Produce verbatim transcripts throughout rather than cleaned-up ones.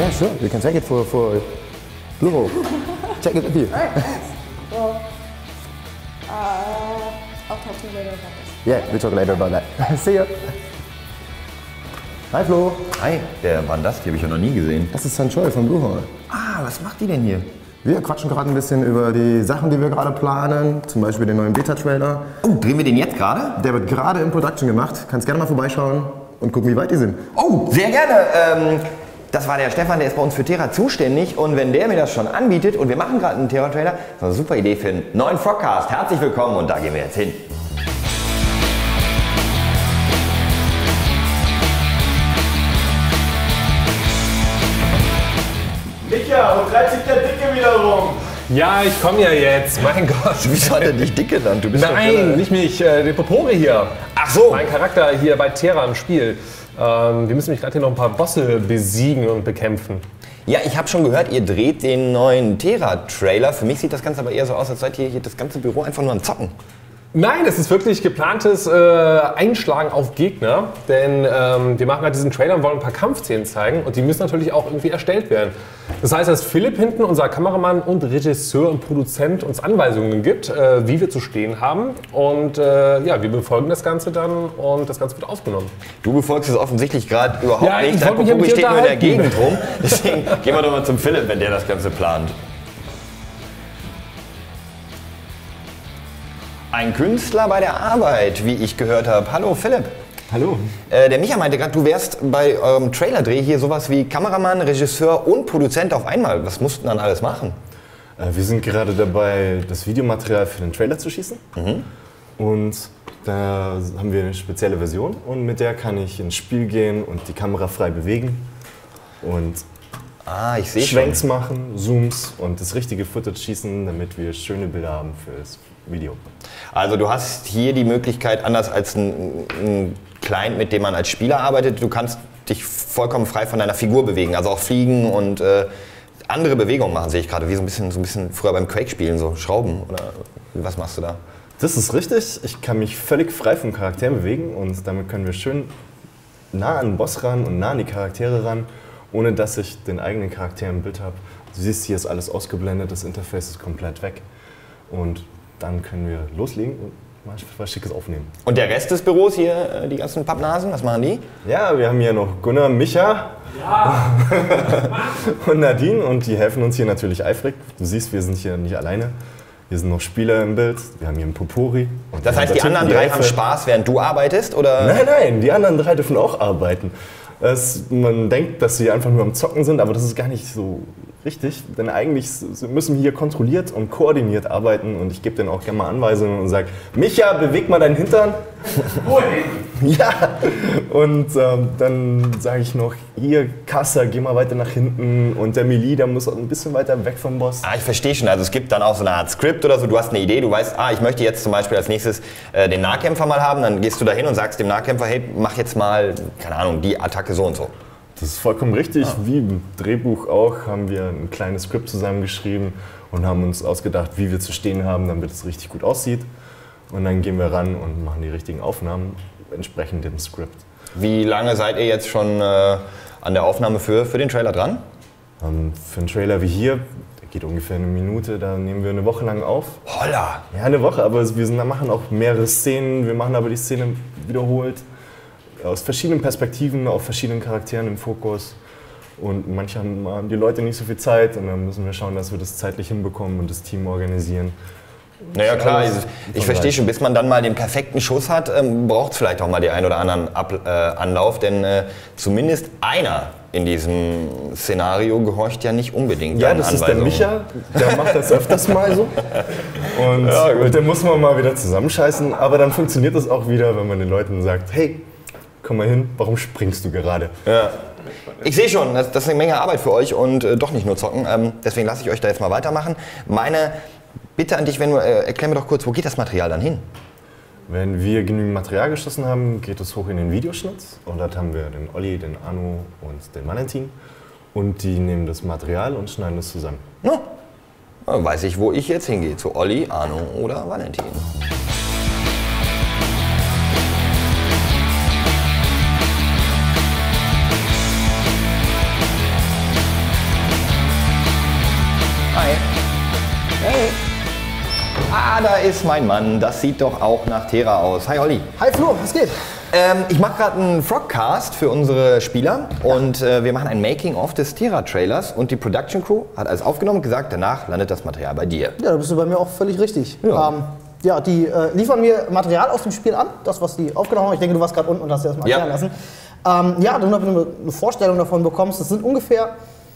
Yeah, sure. You can take it for for Bluehole. Take it with you. All right. Nice. Well, uh, I'll talk to you later about this. Yeah, we'll talk later about that. See ya. Hi Flo. Hi, wer war denn das? Die habe ich ja noch nie gesehen. Das ist Sanchoy von Bluehole. Ah, was macht die denn hier? Wir quatschen gerade ein bisschen über die Sachen, die wir gerade planen, zum Beispiel den neuen Beta-Trailer. Oh, drehen wir den jetzt gerade? Der wird gerade in Production gemacht. Kannst gerne mal vorbeischauen und gucken, wie weit die sind. Oh, sehr gerne. Ähm, das war der Stefan, der ist bei uns für Terra zuständig. Und wenn der mir das schon anbietet und wir machen gerade einen Terra-Trailer, das ist eine super Idee für einen neuen Frogcast. Herzlich willkommen und da gehen wir jetzt hin. Micha, wo treibt sich der Dicke wieder rum? Ja, ich komme ja jetzt, mein Gott. Wieso hat er dich dick genannt? Du bist Nein, doch nicht mich, äh, den Popore hier. Ach so. Mein Charakter hier bei Terra im Spiel. Ähm, wir müssen mich gerade hier noch ein paar Bosse besiegen und bekämpfen. Ja, ich habe schon gehört, ihr dreht den neuen Terra-Trailer. Für mich sieht das Ganze aber eher so aus, als seid ihr hier das ganze Büro einfach nur am Zocken. Nein, es ist wirklich geplantes äh, Einschlagen auf Gegner, denn ähm, wir machen halt diesen Trailer und wollen ein paar Kampfszenen zeigen und die müssen natürlich auch irgendwie erstellt werden. Das heißt, dass Philipp hinten, unser Kameramann und Regisseur und Produzent, uns Anweisungen gibt, äh, wie wir zu stehen haben und äh, ja, wir befolgen das Ganze dann und das Ganze wird aufgenommen. Du befolgst es offensichtlich gerade überhaupt Ja, ich nicht, wollte dein mich ja Popuri mit dir steht nur in der unterhalten. Gegend rum. Deswegen gehen wir doch mal zum Philipp, wenn der das Ganze plant. Ein Künstler bei der Arbeit, wie ich gehört habe. Hallo Philipp. Hallo. Äh, der Micha meinte gerade, du wärst bei eurem Trailer-Dreh hier sowas wie Kameramann, Regisseur und Produzent auf einmal. Was mussten dann alles machen? Äh, wir sind gerade dabei, das Videomaterial für den Trailer zu schießen. Mhm. Und da haben wir eine spezielle Version und mit der kann ich ins Spiel gehen und die Kamera frei bewegen. Und Ah, ich sehe Schwenks schon. machen, Zooms und das richtige Footage schießen, damit wir schöne Bilder haben für das Video. Also du hast hier die Möglichkeit, anders als ein, ein Client, mit dem man als Spieler arbeitet, du kannst dich vollkommen frei von deiner Figur bewegen, also auch fliegen und äh, andere Bewegungen machen, sehe ich gerade, wie so ein bisschen, so ein bisschen früher beim Quake-Spielen, so Schrauben oder was machst du da? Das ist richtig, ich kann mich völlig frei vom Charakter bewegen und damit können wir schön nah an den Boss ran und nah an die Charaktere ran, ohne dass ich den eigenen Charakter im Bild habe. Du siehst, hier ist alles ausgeblendet, das Interface ist komplett weg und dann können wir loslegen und mal was Schickes aufnehmen. Und der Rest des Büros hier, die ganzen Pappnasen, was machen die? Ja, wir haben hier noch Gunnar, Micha ja. und Nadine und die helfen uns hier natürlich eifrig. Du siehst, wir sind hier nicht alleine. Hier sind noch Spieler im Bild, wir haben hier einen Popori. Und das heißt, die anderen drei haben Spaß, während du arbeitest, oder? Nein, nein, die anderen drei dürfen auch arbeiten. Es, man denkt, dass sie einfach nur am Zocken sind, aber das ist gar nicht so richtig. Denn eigentlich müssen wir hier kontrolliert und koordiniert arbeiten und ich gebe denen auch gerne mal Anweisungen und sage, Micha, beweg mal deinen Hintern. Ja, und ähm, dann sage ich noch, hier, Kassa, geh mal weiter nach hinten und der Melee, der muss ein bisschen weiter weg vom Boss. Ah, ich verstehe schon, also es gibt dann auch so eine Art Skript oder so, du hast eine Idee, du weißt, ah, ich möchte jetzt zum Beispiel als nächstes äh, den Nahkämpfer mal haben, dann gehst du da hin und sagst dem Nahkämpfer, hey, mach jetzt mal, keine Ahnung, die Attacke so und so. Das ist vollkommen richtig, ah. Wie im Drehbuch auch, haben wir ein kleines Skript zusammengeschrieben und haben uns ausgedacht, wie wir zu stehen haben, damit es richtig gut aussieht. Und dann gehen wir ran und machen die richtigen Aufnahmen entsprechend dem Skript. Wie lange seid ihr jetzt schon äh, an der Aufnahme für, für den Trailer dran? Ähm, für einen Trailer wie hier, der geht ungefähr eine Minute, da nehmen wir eine Woche lang auf. Holla! Ja, eine Woche, aber wir sind, machen auch mehrere Szenen, wir machen aber die Szene wiederholt. Aus verschiedenen Perspektiven, auf verschiedenen Charakteren im Fokus. Und manchmal haben die Leute nicht so viel Zeit und dann müssen wir schauen, dass wir das zeitlich hinbekommen und das Team organisieren. Naja klar, ich, ich verstehe schon, bis man dann mal den perfekten Schuss hat, ähm, braucht es vielleicht auch mal den einen oder anderen Ab äh, Anlauf, denn äh, zumindest einer in diesem Szenario gehorcht ja nicht unbedingt Ja, deinen das ist der Micha, der macht das öfters mal so. Und, Ja, gut. und den muss man mal wieder zusammenscheißen, aber dann funktioniert das auch wieder, wenn man den Leuten sagt, hey, komm mal hin, warum springst du gerade? Ja. Ich sehe schon, das, das ist eine Menge Arbeit für euch und äh, doch nicht nur zocken, ähm, deswegen lasse ich euch da jetzt mal weitermachen. Meine Bitte an dich, wenn du, äh, erklär mir doch kurz, wo geht das Material dann hin? Wenn wir genügend Material geschossen haben, geht es hoch in den Videoschnitt. Und dort haben wir den Olli, den Arno und den Valentin. Und die nehmen das Material und schneiden es zusammen. No. Dann weiß ich, wo ich jetzt hingehe, zu Olli, Arno oder Valentin. Hi. Hey. Ah, da ist mein Mann. Das sieht doch auch nach Terra aus. Hi Olli. Hi Flo, was geht? Ähm, ich mache gerade einen Frogcast für unsere Spieler und äh, wir machen ein Making-of des Terra-Trailers und die Production Crew hat alles aufgenommen und gesagt, danach landet das Material bei dir. Ja, da bist du bei mir auch völlig richtig. Ja. Ähm, ja, die äh, liefern mir Material aus dem Spiel an, das, was die aufgenommen haben. Ich denke, du warst gerade unten und hast dir das mal Ja. erklären lassen. Ähm, ja, damit du eine Vorstellung davon bekommst, das sind ungefähr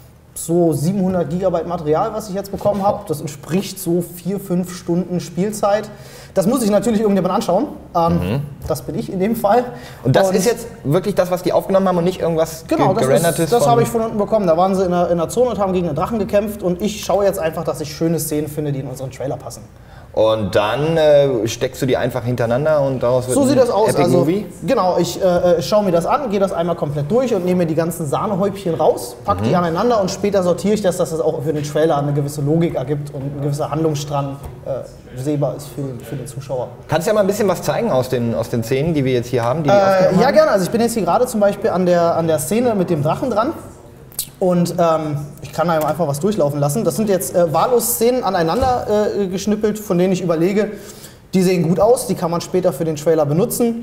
so siebenhundert Gigabyte Material, was ich jetzt bekommen habe. Das entspricht so vier, fünf Stunden Spielzeit. Das muss ich natürlich irgendjemand anschauen. Ähm, mhm. Das bin ich in dem Fall. Und das und ist jetzt wirklich das, was die aufgenommen haben und nicht irgendwas genau, ge das gerendertes? Ist, das habe ich von unten bekommen. Da waren sie in der, in der Zone und haben gegen einen Drachen gekämpft. Und ich schaue jetzt einfach, dass ich schöne Szenen finde, die in unseren Trailer passen. Und dann äh, steckst du die einfach hintereinander und daraus wird so ein sieht das aus. Epic Also, Movie? genau, ich äh, schaue mir das an, gehe das einmal komplett durch und nehme mir die ganzen Sahnehäubchen raus, packe mhm. die aneinander und später sortiere ich das, dass das auch für den Trailer eine gewisse Logik ergibt und ein gewisser Handlungsstrang äh, sehbar ist für den, für den Zuschauer. Kannst du ja mal ein bisschen was zeigen aus den, aus den Szenen, die wir jetzt hier haben? Die die äh, ja, gerne. Also ich bin jetzt hier gerade zum Beispiel an der, an der Szene mit dem Drachen dran. Und ähm, ich kann da einfach was durchlaufen lassen. Das sind jetzt äh, wahllos Szenen aneinander äh, geschnippelt, von denen ich überlege, die sehen gut aus, die kann man später für den Trailer benutzen.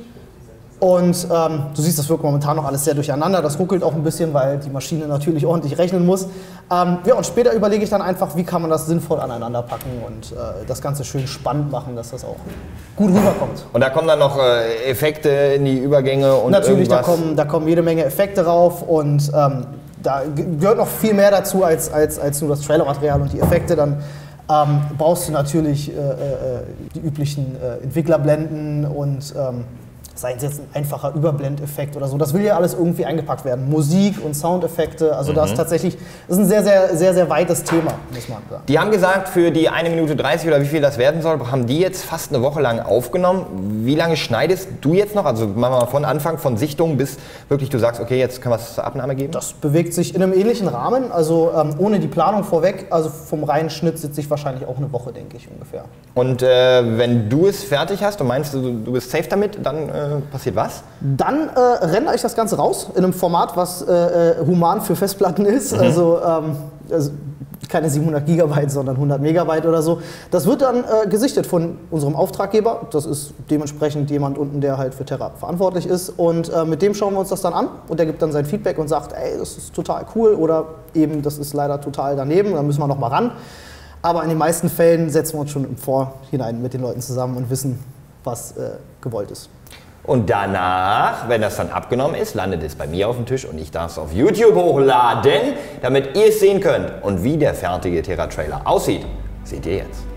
Und ähm, du siehst, das wirkt momentan noch alles sehr durcheinander. Das ruckelt auch ein bisschen, weil die Maschine natürlich ordentlich rechnen muss. Ähm, ja, und später überlege ich dann einfach, wie kann man das sinnvoll aneinander packen und äh, das Ganze schön spannend machen, dass das auch gut rüberkommt. Und da kommen dann noch äh, Effekte in die Übergänge und natürlich, da irgendwas? kommen, da kommen jede Menge Effekte rauf und ähm, da gehört noch viel mehr dazu als, als, als nur das Trailermaterial und die Effekte. Dann ähm, brauchst du natürlich äh, äh, die üblichen äh, Entwicklerblenden und ähm, sei es jetzt ein einfacher Überblendeffekt oder so. Das will ja alles irgendwie eingepackt werden. Musik und Soundeffekte, also mhm. das ist tatsächlich das ist ein sehr, sehr, sehr, sehr weites Thema, muss man sagen. Die haben gesagt, für die eine Minute dreißig oder wie viel das werden soll, haben die jetzt fast eine Woche lang aufgenommen. Wie lange schneidest du jetzt noch? Also machen wir mal von Anfang, von Sichtung bis wirklich du sagst, okay, jetzt können wir es zur Abnahme geben? Das bewegt sich in einem ähnlichen Rahmen, also ähm, ohne die Planung vorweg, also vom reinen Schnitt sitze ich wahrscheinlich auch eine Woche, denke ich ungefähr. Und äh, wenn du es fertig hast und meinst, du, du bist safe damit, dann äh, passiert was? Dann äh, rendere ich das Ganze raus in einem Format, was äh, human für Festplatten ist. Mhm. Also, ähm, also keine siebenhundert Gigabyte, sondern hundert Megabyte oder so. Das wird dann äh, gesichtet von unserem Auftraggeber. Das ist dementsprechend jemand unten, der halt für Terra verantwortlich ist. Und äh, mit dem schauen wir uns das dann an. Und der gibt dann sein Feedback und sagt, ey, das ist total cool oder eben, das ist leider total daneben. Da müssen wir noch mal ran. Aber in den meisten Fällen setzen wir uns schon im Vorhinein mit den Leuten zusammen und wissen, was äh, gewollt ist. Und danach, wenn das dann abgenommen ist, landet es bei mir auf dem Tisch und ich darf es auf YouTube hochladen, damit ihr es sehen könnt. Und wie der fertige Terra-Trailer aussieht, seht ihr jetzt.